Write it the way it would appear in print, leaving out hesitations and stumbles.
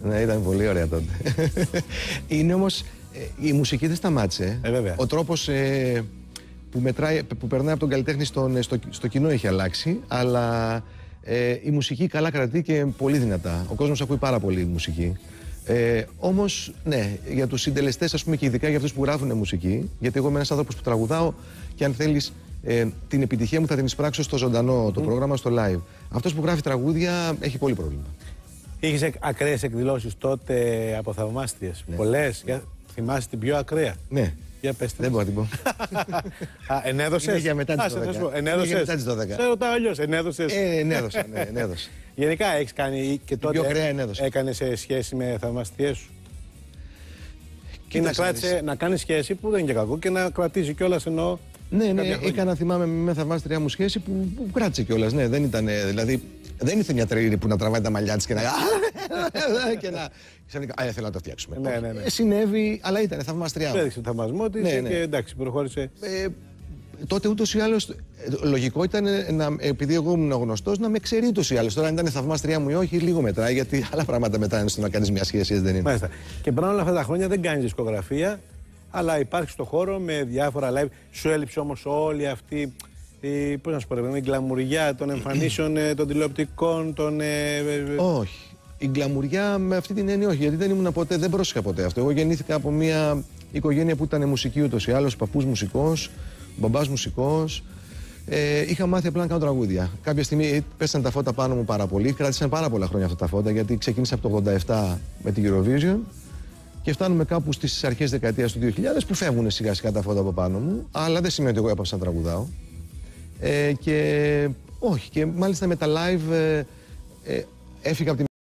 Ναι, ήταν πολύ ωραία τότε. Είναι όμως, η μουσική δεν σταμάτησε. Βέβαια. Ο τρόπος που περνάει από τον καλλιτέχνη στο κοινό έχει αλλάξει, αλλά η μουσική καλά κρατεί και πολύ δυνατά. Ο κόσμος ακούει πάρα πολύ μουσική. Όμως, ναι, για τους συντελεστές, ας πούμε, και ειδικά για αυτούς που γράφουν μουσική, γιατί εγώ είμαι ένας άνθρωπος που τραγουδάω και αν θέλεις την επιτυχία μου θα την εισπράξω στο ζωντανό το πρόγραμμα, στο live. Αυτός που γράφει τραγούδια έχει πολύ πρόβλημα. Είχες ακραίες εκδηλώσεις τότε από θαυμάστριες? Ναι. Πολλές. Θυμάσαι την πιο ακραία? Ναι. Για πες. Δεν μπορώ να την πω. Ενέδωσες? Είναι για μετά τις 12. Ενέδωσες? Είναι για μετά τις 12. Σε ρωτάω αλλιώς. Ενέδωσες? Ενέδωσα, ναι, ενέδωσα. Γενικά έχεις κάνει και τότε πιο ακραία ενέδωσα. έκανες σχέση με θαυμαστριές σου? Και Κοίταξε, να κάνεις σχέση που δεν είναι και κακό και να κρατήσει κιόλας εννοώ. Ναι, έκανα, θυμάμαι, με θαυμάστριά μου σχέση που κράτησε κιόλας. Ναι, δεν ήταν, δηλαδή, δεν ήρθε μια τρελή που να τραβάει τα μαλλιά της και να. Και να. Ξαφνικά, θέλω να το φτιάξουμε. Ναι. Συνέβη, αλλά ήταν θαυμάστριά μου. Έδειξε τον θαυμασμό της και εντάξει, προχώρησε. Τότε ούτως ή άλλως λογικό ήταν, επειδή εγώ ήμουν γνωστός, να με ξέρει ούτως ή άλλως. Τώρα, αν ήταν θαυμάστριά μου ή όχι, λίγο μετράει, γιατί άλλα πράγματα μετράνε στο να κάνεις μια σχέση, δεν είναι. Μάλιστα. Και πριν όλα αυτά τα χρόνια δεν κάνεις δισκογραφία, αλλά υπάρχει στο χώρο με διάφορα live. Σου έλειψε όμως όλη αυτή πώς να σου πω, η γκλαμουριά των εμφανίσεων, των τηλεοπτικών, των. Όχι. Η γκλαμουριά με αυτή την έννοια όχι, γιατί δεν ήμουν ποτέ, δεν πρόσεχα ποτέ αυτό. Εγώ γεννήθηκα από μια οικογένεια που ήταν μουσική ούτως ή άλλως, παππούς μουσικός, μπαμπάς μουσικός. Είχα μάθει απλά να κάνω τραγούδια. Κάποια στιγμή πέσαν τα φώτα πάνω μου πάρα πολύ. Κράτησαν πάρα πολλά χρόνια αυτά τα φώτα, γιατί ξεκίνησα από το 87 με την Eurovision και φτάνουμε κάπου στις αρχές δεκαετίας του 2000 που φεύγουν σιγά σιγά τα φώτα από πάνω μου. Αλλά δεν σημαίνει ότι εγώ έπαψα να τραγουδάω. Και όχι, και μάλιστα με τα live έφυγα από τη